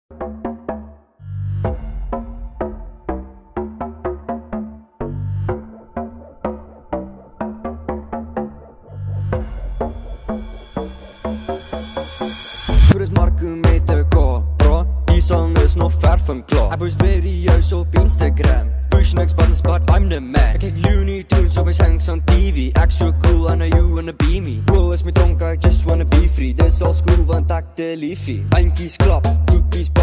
Hvor marken met de go, bro. Die song is nog ver van klaar. Ik was video's op Instagram. Push next button spot, I'm the man. Ik kijk Looney Tunes op mijn songs on TV. Act so cool, I know you wanna be me. Bro, is my dronk, I just wanna be free. This all school, want ik de liefie. Eindkies klap, koekies